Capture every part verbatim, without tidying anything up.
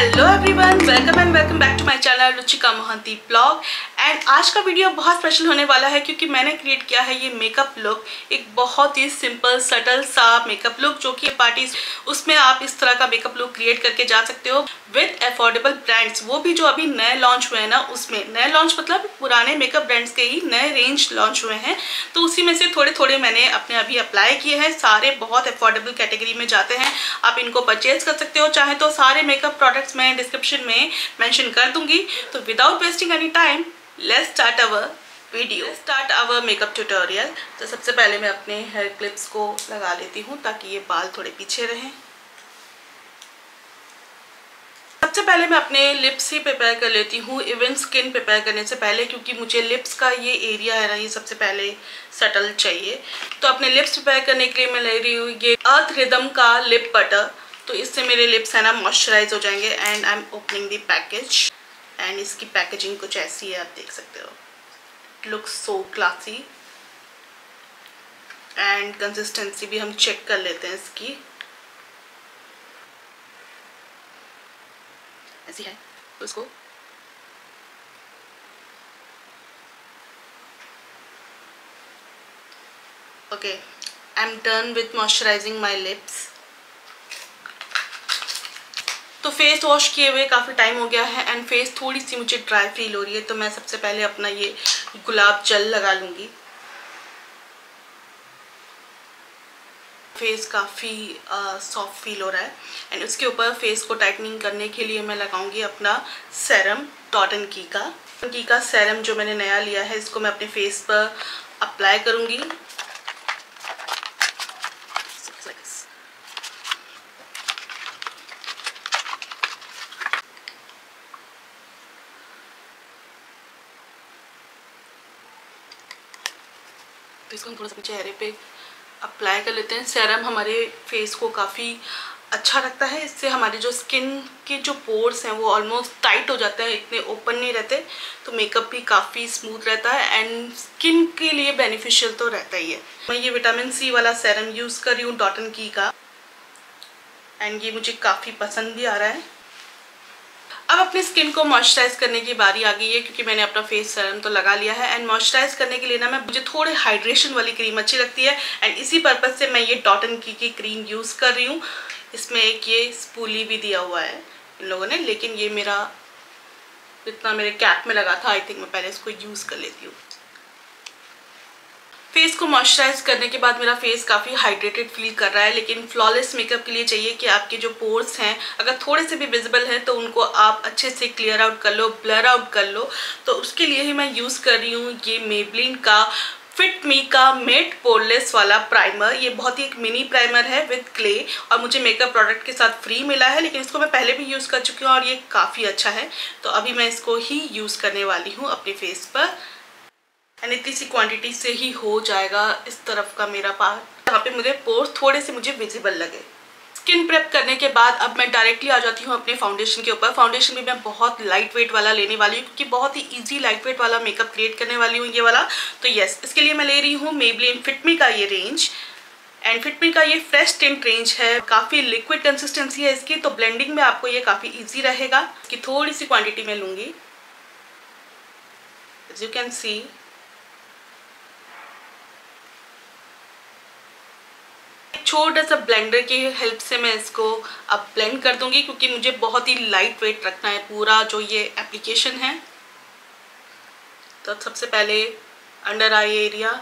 Hello everyone, welcome and welcome back to my channel Ruchika Mohanty blog. And आज का video बहुत special होने वाला है क्योंकि मैंने क्रिएट किया है ये मेकअप लुक, एक बहुत ही सिंपल सटल सा मेकअप लुक जो कि पार्टीज उसमें आप इस तरह का मेकअप लुक क्रिएट करके जा सकते हो विद अफोर्डेबल ब्रांड्स, वो भी जो अभी नए लॉन्च हुए हैं ना, उसमें नए लॉन्च मतलब पुराने मेकअप ब्रांड्स के ही नए रेंज लॉन्च हुए हैं, तो उसी में से थोड़े थोड़े मैंने अपने अभी अप्लाई किए हैं। सारे बहुत अफोर्डेबल कैटेगरी में जाते हैं, आप इनको परचेज कर सकते हो। चाहे तो सारे मेकअप प्रोडक्ट्स मैं डिस्क्रिप्शन में मेंशन कर दूंगी। तो without wasting any time let's start our video, start our makeup tutorial. तो सबसे पहले मैं अपने हेयर क्लिप्स को लगा लेती हूँ ताकि ये बाल थोड़े पीछे रहें। सबसे पहले मैं अपने लिप्स ही प्रिपेयर कर लेती हूँ इवन स्किन प्रिपेयर करने से पहले, क्योंकि मुझे लिप्स का ये एरिया है ना, ये सबसे पहले सटल चाहिए। तो अपने लिप्स प्रिपेयर करने के लिए मैं ले रही हूँ ये अर्थ रिदम का लिप बटर। तो इससे मेरे लिप्स है ना मॉइस्चराइज हो जाएंगे। And I am opening the package एंड इसकी पैकेजिंग कुछ ऐसी है, आप देख सकते हो। It looks so classy and consistency भी हम चेक कर लेते हैं इसकी, ऐसी है। तो इसको okay, I am done with moisturising my lips. तो फेस वॉश किए हुए काफ़ी टाइम हो गया है एंड फेस थोड़ी सी मुझे ड्राई फील हो रही है, तो मैं सबसे पहले अपना ये गुलाब जल लगा लूँगी। फेस काफ़ी सॉफ्ट फील हो रहा है एंड उसके ऊपर फेस को टाइटनिंग करने के लिए मैं लगाऊंगी अपना सेरम डॉट एंड की का की का सेरम जो मैंने नया लिया है, इसको मैं अपने फेस पर अप्लाई करूँगी। तो इसको हम थोड़ा सा चेहरे पे अप्लाई कर लेते हैं। सेरम हमारे फेस को काफ़ी अच्छा रखता है, इससे हमारे जो स्किन के जो पोर्स हैं वो ऑलमोस्ट टाइट हो जाते हैं, इतने ओपन नहीं रहते, तो मेकअप भी काफ़ी स्मूथ रहता है एंड स्किन के लिए बेनिफिशियल तो रहता ही है। मैं ये विटामिन सी वाला सेरम यूज़ कर रही हूँ डॉट एंड की का एंड ये मुझे काफ़ी पसंद भी आ रहा है। अब अपनी स्किन को मॉइस्चराइज करने की बारी आ गई है, क्योंकि मैंने अपना फेस सीरम तो लगा लिया है एंड मॉइस्चराइज करने के लिए ना मैं मुझे थोड़े हाइड्रेशन वाली क्रीम अच्छी लगती है एंड इसी पर्पज से मैं ये डॉट एंड की की क्रीम यूज़ कर रही हूँ। इसमें एक ये स्पूली भी दिया हुआ है इन लोगों ने, लेकिन ये मेरा इतना मेरे कैप में लगा था, आई थिंक मैं पहले इसको यूज़ कर लेती हूँ। फेस को मॉइस्चराइज करने के बाद मेरा फेस काफ़ी हाइड्रेटेड फील कर रहा है, लेकिन फ्लॉलेस मेकअप के लिए चाहिए कि आपके जो पोर्स हैं अगर थोड़े से भी विजिबल हैं तो उनको आप अच्छे से क्लियर आउट कर लो, ब्लर आउट कर लो। तो उसके लिए ही मैं यूज़ कर रही हूँ ये मेबलिन का फिट मी का मेट पोरलेस वाला प्राइमर। ये बहुत ही एक मिनी प्राइमर है विद क्ले और मुझे मेकअप प्रोडक्ट के साथ फ्री मिला है, लेकिन इसको मैं पहले भी यूज़ कर चुकी हूँ और ये काफ़ी अच्छा है। तो अभी मैं इसको ही यूज़ करने वाली हूँ अपने फेस पर एंड इतनी सी क्वांटिटी से ही हो जाएगा इस तरफ का मेरा पार्ट, जहाँ पे मुझे पोर्स थोड़े से मुझे विजिबल लगे। स्किन प्रेप करने के बाद अब मैं डायरेक्टली आ जाती हूँ अपने फाउंडेशन के ऊपर। फाउंडेशन भी मैं बहुत लाइट वेट वाला लेने वाली हूँ, क्योंकि बहुत ही इजी लाइट वेट वाला मेकअप क्रिएट करने वाली हूँ ये वाला। तो यस, इसके लिए मैं ले रही हूँ मेबलिन फिट मी का ये रेंज एंड फिट मी का ये फ्रेश टिंट रेंज है। काफ़ी लिक्विड कंसिस्टेंसी है इसकी, तो ब्लेंडिंग में आपको ये काफ़ी ईजी रहेगा। इसकी थोड़ी सी क्वान्टिटी में लूँगी, एज यू कैन सी। छोटा सा ब्लेंडर की हेल्प से मैं इसको अब ब्लेंड कर दूंगी, क्योंकि मुझे बहुत ही लाइट वेट रखना है पूरा जो ये एप्लीकेशन है। तो सबसे पहले under eye area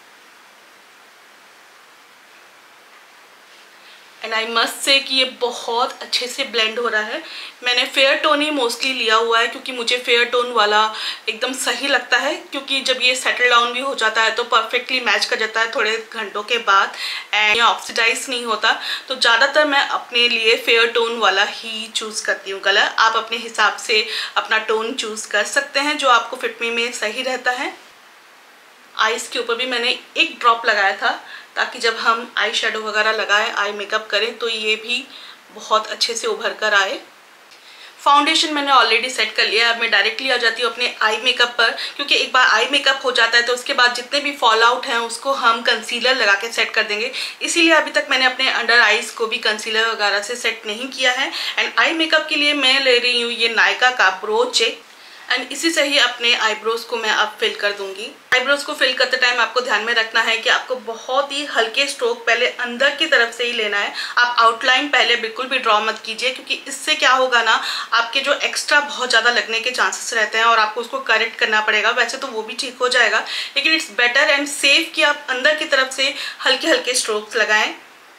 and I must say कि ये बहुत अच्छे से ब्लेंड हो रहा है। मैंने फेयर टोन ही मोस्टली लिया हुआ है, क्योंकि मुझे फेयर टोन वाला एकदम सही लगता है, क्योंकि जब ये सेटल डाउन भी हो जाता है तो परफेक्टली मैच कर जाता है थोड़े घंटों के बाद एंड ये ऑक्सीडाइज नहीं होता। तो ज़्यादातर मैं अपने लिए फेयर टोन वाला ही चूज़ करती हूँ कलर। आप अपने हिसाब से अपना टोन चूज़ कर सकते हैं जो आपको फिट मी में सही रहता है। आईज के ऊपर भी मैंने एक ड्रॉप लगाया था, ताकि जब हम आई शेडो वगैरह लगाए, आई मेकअप करें, तो ये भी बहुत अच्छे से उभर कर आए। फाउंडेशन मैंने ऑलरेडी सेट कर लिया है। अब मैं डायरेक्टली आ जाती हूँ अपने आई मेकअप पर, क्योंकि एक बार आई मेकअप हो जाता है तो उसके बाद जितने भी फॉल आउट हैं उसको हम कंसीलर लगा के सेट कर देंगे। इसीलिए अभी तक मैंने अपने अंडर आईज को भी कंसीलर वगैरह से सेट नहीं किया है। एंड आई मेकअप के लिए मैं ले रही हूँ ये नायका का ब्रोचे, एंड इसी से ही अपने आईब्रोज को मैं अब फिल कर दूंगी। आईब्रोज को फिल करते टाइम आपको ध्यान में रखना है कि आपको बहुत ही हल्के स्ट्रोक पहले अंदर की तरफ से ही लेना है। आप आउटलाइन पहले बिल्कुल भी ड्रॉ मत कीजिए, क्योंकि इससे क्या होगा ना, आपके जो एक्स्ट्रा बहुत ज़्यादा लगने के चांसेस रहते हैं और आपको उसको करेक्ट करना पड़ेगा। वैसे तो वो भी ठीक हो जाएगा, लेकिन इट्स बेटर एंड सेफ कि आप अंदर की तरफ से हल्के हल्के स्ट्रोक्स लगाएं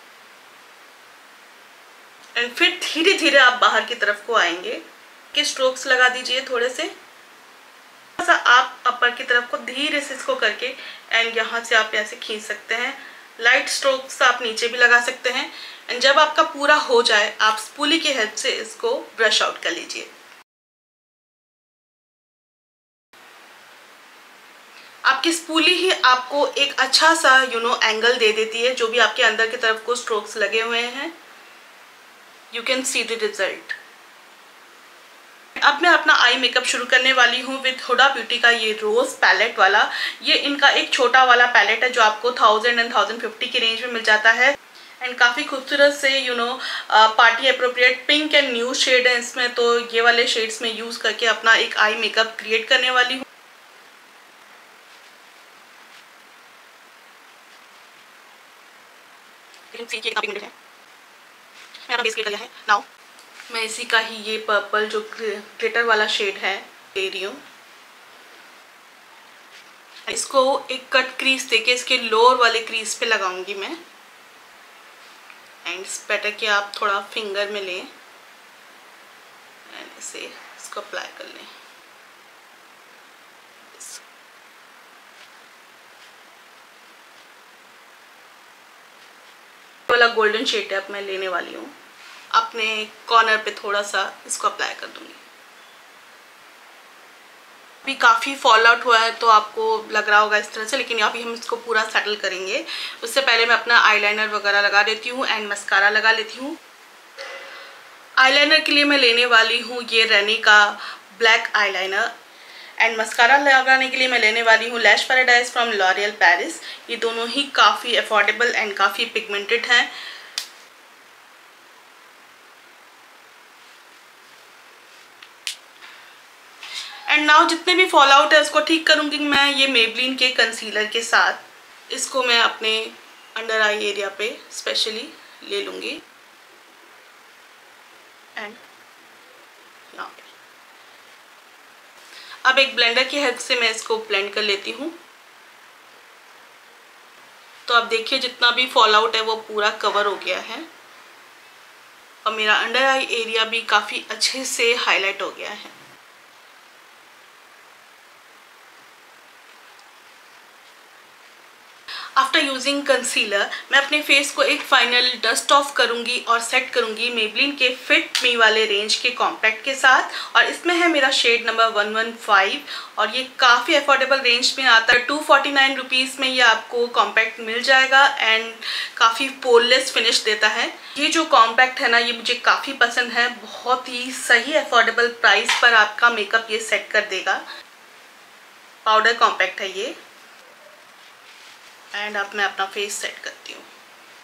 एंड फिर धीरे धीरे आप बाहर की तरफ को आएंगे। के स्ट्रोक्स लगा दीजिए थोड़े से, सा आप अपर की तरफ को धीरे से इसको करके, एंड यहाँ से आप ऐसे खींच सकते हैं। लाइट स्ट्रोक्स आप नीचे भी लगा सकते हैं। एंड जब आपका पूरा हो जाए आप स्पूली की हेल्प से इसको ब्रश आउट कर लीजिए। आपकी स्पूली ही आपको एक अच्छा सा यू नो एंगल दे देती है, जो भी आपके अंदर की तरफ को स्ट्रोक्स लगे हुए हैं। You can see the result. अब मैं अपना आई मेकअप शुरू करने वाली हूँ विद हुडा ब्यूटी का ये रोज पैलेट वाला। ये इनका एक छोटा वाला पैलेट है जो आपको थाउजेंड एंड थाउजेंड फिफ्टी की रेंज में मिल जाता है। एंड काफ़ी खूबसूरत से you know party appropriate pink and new shade है इसमें, तो ये वाले शेड्स में यूज़ करके अपना एक आई मेकअप क्रिएट करने वाली हूँ। मेरा बेस क्रिएट किया है। नाउ मैं इसी का ही ये पर्पल जो ग्लिटर वाला शेड है ले रही हूँ। इसको एक कट क्रीज देके इसके लोअर वाले क्रीज पे लगाऊंगी मैं। एंड इट्स बेटर कि आप थोड़ा फिंगर में लें एंड इसे इसको अप्लाई कर लें। वाला गोल्डन शेड है अब मैं लेने वाली हूँ, अपने कॉर्नर पे थोड़ा सा इसको अप्लाई कर दूंगी। अभी काफ़ी फॉल आउट हुआ है तो आपको लग रहा होगा इस तरह से, लेकिन अभी हम इसको पूरा सेटल करेंगे। उससे पहले मैं अपना आईलाइनर वगैरह लगा देती हूँ एंड मस्कारा लगा लेती हूँ। आईलाइनर के लिए मैं लेने वाली हूँ ये रेनी का ब्लैक आईलाइनर, एंड मस्कारा लगाने के लिए मैं लेने वाली हूँ Lash Paradise from L'Oreal Paris. ये दोनों ही काफ़ी अफोर्डेबल एंड काफ़ी पिगमेंटेड हैं। एंड नाउ जितने भी फॉल आउट है उसको ठीक करूँगी मैं ये मेबलिन के कंसीलर के साथ। इसको मैं अपने अंडर आई एरिया पे स्पेशली ले लूँगी एंड यहाँ पे। अब एक ब्लेंडर की हेल्प से मैं इसको ब्लेंड कर लेती हूँ। तो अब देखिए जितना भी फॉल आउट है वो पूरा कवर हो गया है और मेरा अंडर आई एरिया भी काफ़ी अच्छे से हाईलाइट हो गया है। आफ्टर यूजिंग कंसीलर मैं अपने फेस को एक फाइनल डस्ट ऑफ करूंगी और सेट करूंगी मेबलिन के फिट मी वाले रेंज के कॉम्पैक्ट के साथ, और इसमें है मेरा shade number one one five और ये काफ़ी अफोर्डेबल रेंज में आता है। टू फोर्टी नाइन रुपीज़ में ये आपको कॉम्पैक्ट मिल जाएगा एंड काफ़ी पोरलेस फिनिश देता है। ये जो कॉम्पैक्ट है ना ये मुझे काफ़ी पसंद है, बहुत ही सही अफोर्डेबल प्राइस पर आपका मेकअप ये सेट कर देगा। पाउडर कॉम्पैक्ट है ये। एंड अब मैं अपना फेस सेट करती हूँ।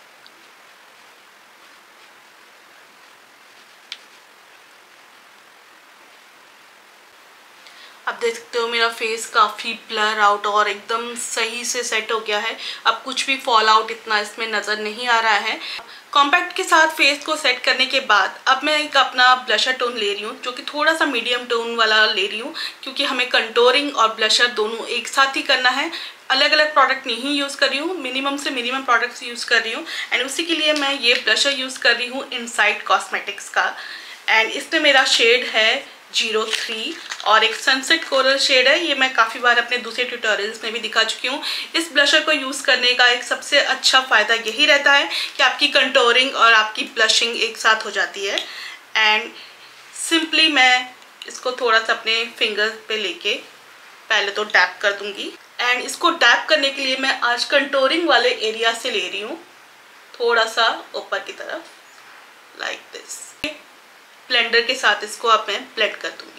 अब देख सकते हो मेरा फेस काफ़ी ब्लर आउट और एकदम सही से सेट हो गया है। अब कुछ भी फॉल आउट इतना इसमें नज़र नहीं आ रहा है। कॉम्पैक्ट के साथ फेस को सेट करने के बाद अब मैं एक अपना ब्लशर टोन ले रही हूँ, जो कि थोड़ा सा मीडियम टोन वाला ले रही हूँ, क्योंकि हमें कंटोरिंग और ब्लशर दोनों एक साथ ही करना है। अलग अलग प्रोडक्ट नहीं यूज़ कर रही हूँ, मिनिमम से मिनिमम प्रोडक्ट्स यूज़ कर रही हूँ। एंड उसी के लिए मैं ये ब्लशर यूज़ कर रही हूँ इनसाइड कॉस्मेटिक्स का, एंड इसमें मेरा शेड है जीरो थ्री और एक सनसेट कोरल शेड है। ये मैं काफ़ी बार अपने दूसरे ट्यूटोरियल्स में भी दिखा चुकी हूँ। इस ब्लशर को यूज़ करने का एक सबसे अच्छा फ़ायदा यही रहता है कि आपकी कंटोरिंग और आपकी ब्लशिंग एक साथ हो जाती है। एंड सिंपली मैं इसको थोड़ा सा अपने फिंगर पे लेके पहले तो डैप कर दूँगी, एंड इसको डैप करने के लिए मैं आज कंटोरिंग वाले एरिया से ले रही हूँ, थोड़ा सा ऊपर की तरफ लाइक दिस। ब्लेंडर के साथ इसको अब मैं ब्लेंड कर दूंगी।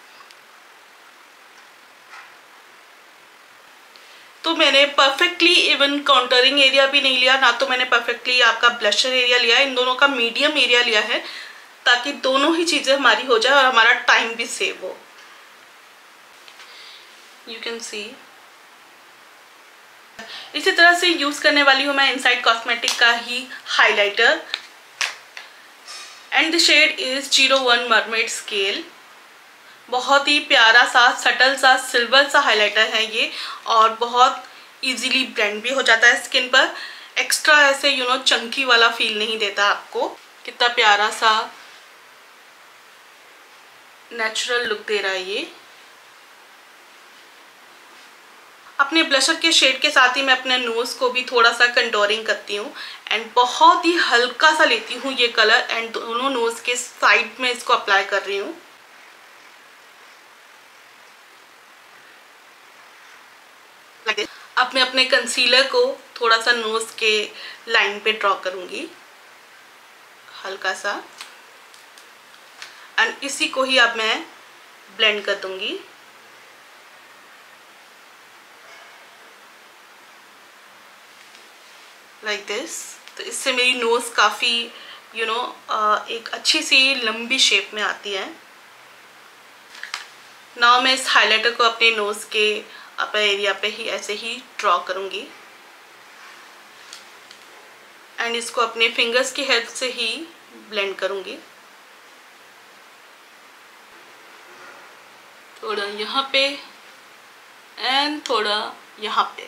तो मैंने परफेक्टली इवन काउंटरिंग एरिया भी नहीं लिया, ना तो मैंने परफेक्टली आपका ब्लशर एरिया लिया, इन दोनों का मीडियम एरिया लिया है ताकि दोनों ही चीज़ें हमारी हो जाए और हमारा टाइम भी सेव हो। यू कैन सी इसी तरह से यूज़ करने वाली हूँ मैं इनसाइड कॉस्मेटिक का ही highlighter and the shade is zero one mermaid scale. बहुत ही प्यारा सा सटल सा सिल्वर सा हाइलाइटर है ये और बहुत इजीली ब्लेंड भी हो जाता है स्किन पर। एक्स्ट्रा ऐसे यू नो चंकी वाला फील नहीं देता आपको। कितना प्यारा सा नेचुरल लुक दे रहा है ये। अपने ब्लशर के शेड के साथ ही मैं अपने नोज को भी थोड़ा सा कंटोरिंग करती हूँ एंड बहुत ही हल्का सा लेती हूँ ये कलर एंड दोनों नोज के साइड में इसको अप्लाई कर रही हूँ। अब मैं अपने कंसीलर को थोड़ा सा नोज के लाइन पे ड्रॉ करूँगी हल्का सा एंड इसी को ही अब मैं ब्लेंड कर दूँगी। Like this. तो इससे मेरी नोज़ काफ़ी यू नो एक अच्छी सी लंबी शेप में आती है। नाउ मैं इस हाइलाइटर को अपने नोज़ के अपर एरिया पे ही ऐसे ही ड्रॉ करूँगी एंड इसको अपने फिंगर्स की हेल्प से ही ब्लेंड करूँगी। थोड़ा यहाँ पे एंड थोड़ा यहाँ पे।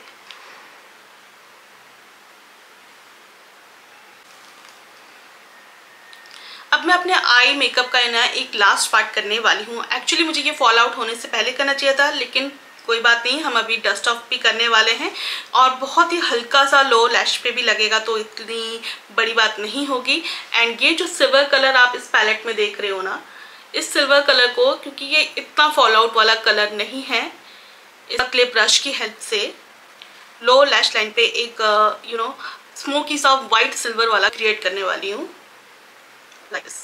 अब मैं अपने आई मेकअप का ना एक लास्ट पार्ट करने वाली हूँ। एक्चुअली मुझे ये फॉल आउट होने से पहले करना चाहिए था, लेकिन कोई बात नहीं, हम अभी डस्ट ऑफ भी करने वाले हैं और बहुत ही हल्का सा लो लैश पे भी लगेगा तो इतनी बड़ी बात नहीं होगी। एंड ये जो सिल्वर कलर आप इस पैलेट में देख रहे हो ना, इस सिल्वर कलर को, क्योंकि ये इतना फॉल आउट वाला कलर नहीं है, इस क्ले ब्रश की हेल्प से लो लैश लाइन पे एक यू नो स्मोकी सा वाइट सिल्वर वाला क्रिएट करने वाली हूँ लाइक दिस।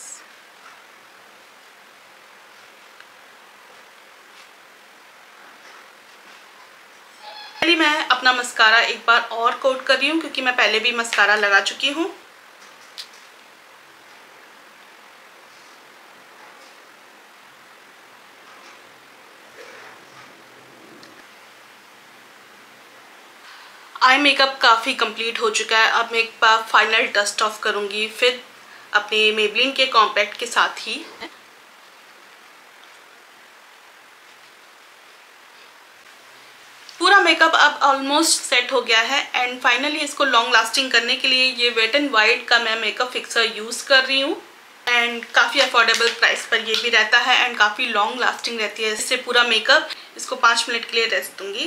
पहले मैं अपना मस्कारा एक बार और कोट कर रही हूँ क्योंकि मैं पहले भी मस्कारा लगा चुकी हूँ। आई मेकअप काफ़ी कंप्लीट हो चुका है। अब मैं एक बार फाइनल डस्ट ऑफ करूँगी, फिर अपने मेबलिन के कॉम्पैक्ट के साथ ही। पूरा मेकअप अब ऑलमोस्ट सेट हो गया है एंड फाइनली इसको लॉन्ग लास्टिंग करने के लिए ये वेट एंड वाइट का मैं मेकअप फिक्सर यूज़ कर रही हूँ एंड काफ़ी अफोर्डेबल प्राइस पर ये भी रहता है एंड काफ़ी लॉन्ग लास्टिंग रहती है। इससे पूरा मेकअप इसको पाँच मिनट के लिए रेस्ट दूँगी।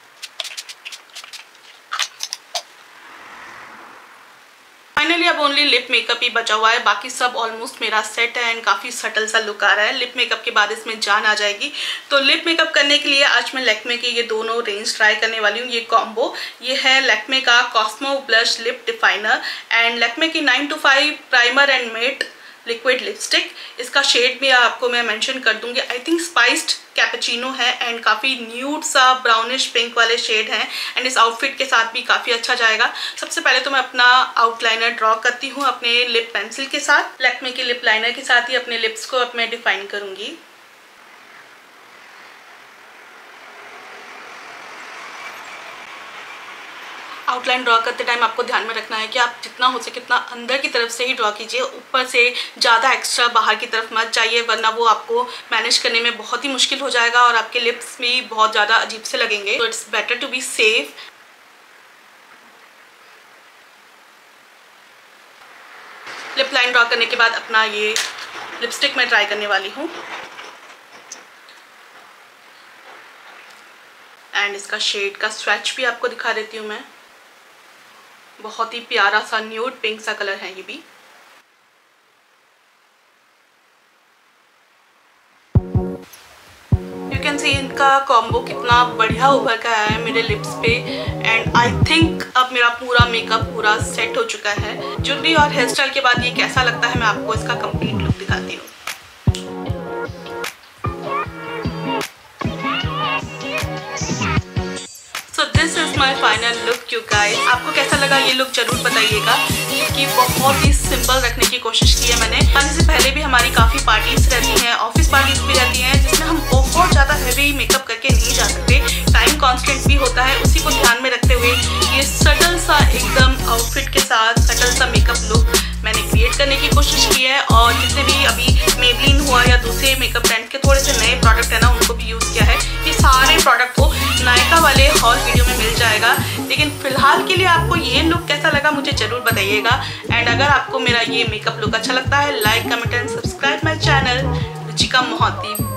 फाइनली अब ओनली लिप मेकअप ही बचा हुआ है, बाकी सब ऑलमोस्ट मेरा सेट है एंड काफ़ी सटल सा लुक आ रहा है। लिप मेकअप के बाद इसमें जान आ जाएगी। तो लिप मेकअप करने के लिए आज मैं लैक्मे के ये दोनों रेंज ट्राई करने वाली हूँ। ये कॉम्बो ये है लैक्मे का Cosmo blush lip definer and Lakme की nine to five primer and matte liquid lipstick. इसका शेड भी आपको मैं मेंशन कर दूंगी। आई थिंक स्पाइस्ड कैपेचिनो है एंड काफ़ी न्यूड सा ब्राउनिश पिंक वाले शेड हैं एंड इस आउटफिट के साथ भी काफ़ी अच्छा जाएगा। सबसे पहले तो मैं अपना आउटलाइनर ड्रॉ करती हूँ अपने लिप पेंसिल के साथ। लैक्मे के लिप लाइनर के साथ ही अपने लिप्स को अब मैं डिफाइन करूँगी। आउटलाइन ड्रॉ करते टाइम आपको ध्यान में रखना है कि आप जितना हो सके कितना अंदर की तरफ से ही ड्रॉ कीजिए, ऊपर से ज़्यादा एक्स्ट्रा बाहर की तरफ मत जाइए, वरना वो आपको मैनेज करने में बहुत ही मुश्किल हो जाएगा और आपके लिप्स भी बहुत ज़्यादा अजीब से लगेंगे। तो it's better to be safe. Lip line draw करने के बाद अपना ये लिपस्टिक मैं ट्राई करने वाली हूँ एंड इसका शेड का स्वैच भी आपको दिखा देती हूँ मैं। बहुत ही प्यारा सा न्यूड पिंक सा कलर है ये भी। यू कैन सी इनका कॉम्बो कितना बढ़िया उभर कर आया है मेरे लिप्स पे एंड आई थिंक अब मेरा पूरा मेकअप पूरा सेट हो चुका है। ज्वेलरी और हेयर स्टाइल के बाद ये कैसा लगता है मैं आपको इसका कंप्लीट लुक दिखाती हूँ। Final look you guys. आपको कैसा लगा ये लुक जरूर बताइएगा, क्योंकि बहुत ही सिंपल रखने की कोशिश की है मैंने। आने से पहले भी हमारी काफ़ी पार्टीज रहती हैं, ऑफिस पार्टीज भी रहती हैं, जिसमें हम बहुत ज़्यादा हैवी मेकअप करके नहीं जा सकते, टाइम कॉन्स्टेंट भी होता है। उसी को ध्यान में रखते हुए ये सटल सा एकदम आउटफिट के साथ सटल सा मेकअप लुक मैंने क्रिएट करने की कोशिश की है। और जितने भी अभी मेबलिन हुआ या दूसरे मेकअप ब्रांड के थोड़े से नए प्रोडक्ट है ना, उनको भी यूज़ किया है। ये सारे प्रोडक्ट को नायका वाले हॉल वीडियो में मिल जाएगा। लेकिन फिलहाल के लिए आपको ये लुक कैसा लगा मुझे जरूर बताइएगा। एंड अगर आपको मेरा ये मेकअप लुक अच्छा लगता है, like comment and subscribe my channel Ruchika Mohanty.